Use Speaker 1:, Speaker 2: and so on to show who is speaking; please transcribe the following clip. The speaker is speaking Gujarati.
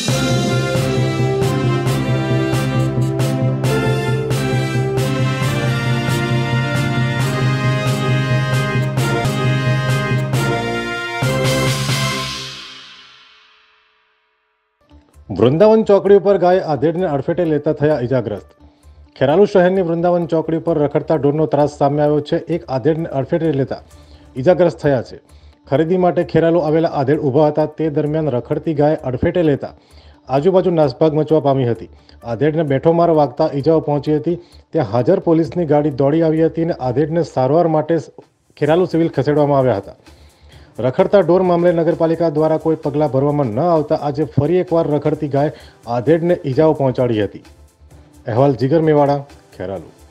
Speaker 1: વૃંદાવન ચોકડી ઉપર ગાય આધેડને અડફેટે લેતા થયા ઇજાગ્રસ્ત। ખેરાલુ શહેરની વૃંદાવન ચોકડી પર રખડતા ઢોરનો ત્રાસ સામે આવ્યો છે। એક આધેડને અડફેટે લેતા ઇજાગ્રસ્ત થયા છે। ખરીદી માટે ખેરાલુ આવેલા આધેડ ઊભા હતા, તે દરમિયાન રખડતી ગાય અડફેટે લેતા આજુબાજુ નાસભાગ મચવા પામી હતી। આધેડને બેઠો માર વાગતા ઇજાઓ પહોંચી હતી। ત્યાં હાજર પોલીસની ગાડી દોડી આવી હતી અને આધેડને સારવાર માટે ખેરાલુ સિવિલ ખસેડવામાં આવ્યા હતા। રખડતા ઢોર મામલે નગરપાલિકા દ્વારા કોઈ પગલાં ભરવામાં ન આવતા આજે ફરી એકવાર રખડતી ગાય આધેડને ઈજાઓ પહોંચાડી હતી। અહેવાલ જીગર મેવાડા, ખેરાલુ।